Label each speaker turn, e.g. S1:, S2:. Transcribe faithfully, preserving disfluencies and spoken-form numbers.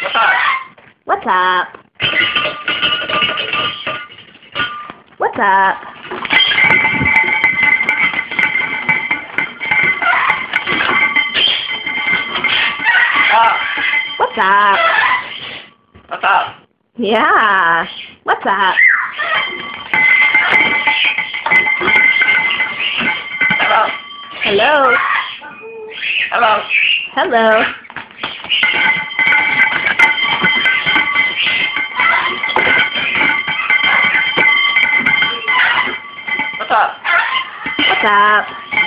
S1: What's up?
S2: What's up? What's up?
S1: Oh,
S2: What's up?
S1: what's up?
S2: Yeah. What's up?
S1: Hello.
S2: Hello.
S1: Hello.
S2: Hello.
S1: What's up?
S2: What's up?